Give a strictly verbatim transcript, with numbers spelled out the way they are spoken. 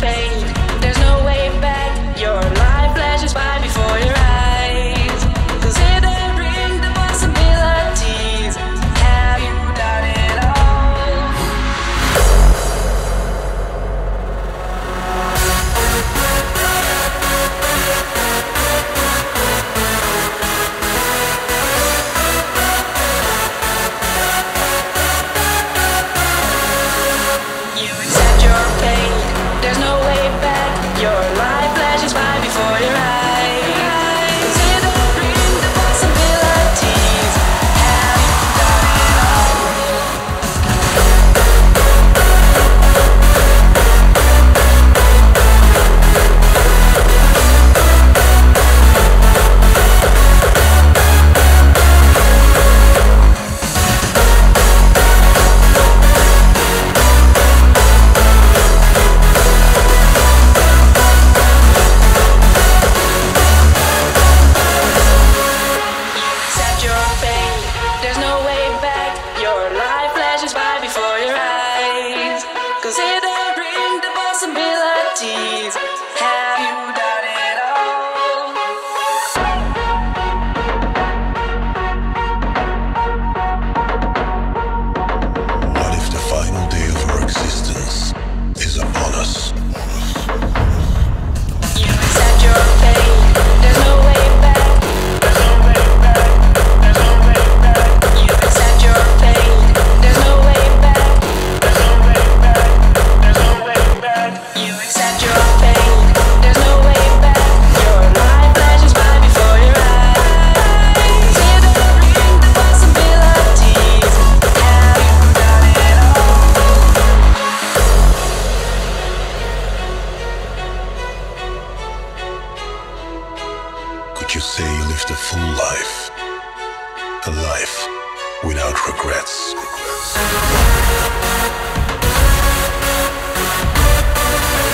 pain. There's no way back. Your life flashes by before your eyes. Considering the possibilities, have you done it all? You accept your pain. There's no way back. Your life flashes by before your eyes. Considering the possibilities, have you done it all? Accept your pain. There's no way back. Your life flashes by before your eyes. Considering the possibilities, have you done it all? What if the final day of our existence is upon us? You accept your pain. There's no way back. There's no way back. There's no way back. You accept your pain. There's no way back. There's no way back. There's no way back. You accept your pain. There's no way back. Your life flashes by before your eyes. Considering the possibilities, have you done it all? Could you say you lived a full life? A life without regrets?